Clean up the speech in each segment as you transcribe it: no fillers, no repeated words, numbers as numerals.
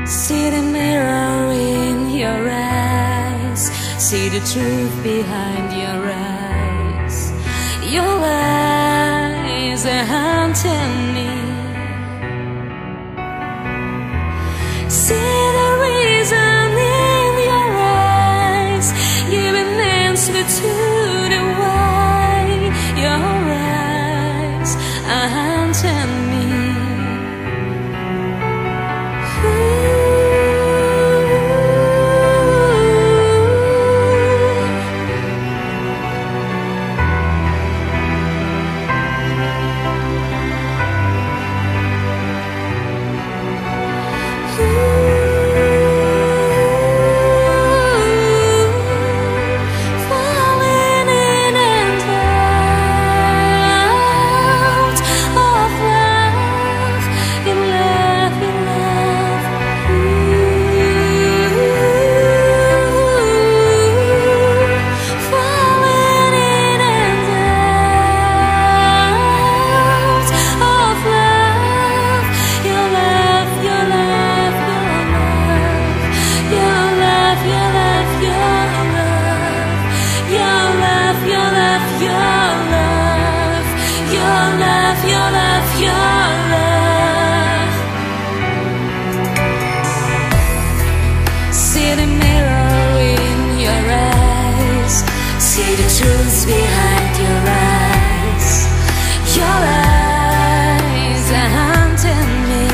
See the mirror in your eyes. See the truth behind your eyes. Your eyes are haunting me. See the reason in your eyes, giving answer to the why. Your eyes are haunting me. See the mirror in your eyes. See the truth behind your eyes. Your eyes are haunting me.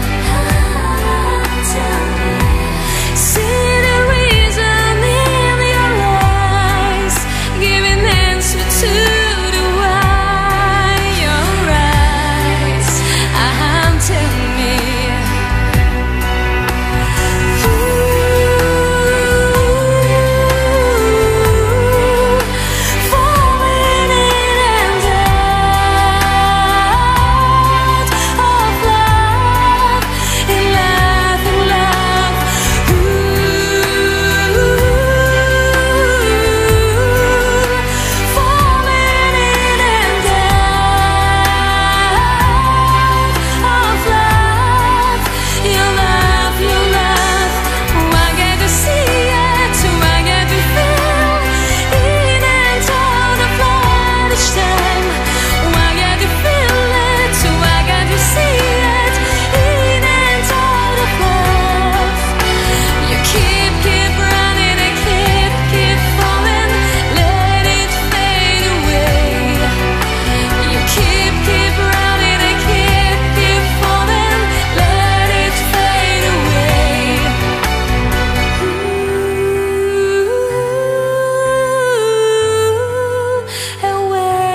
See the reason in your eyes, giving answer to the why. Your eyes are haunting me.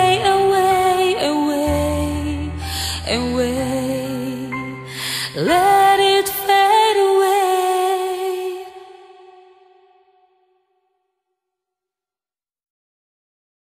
Away,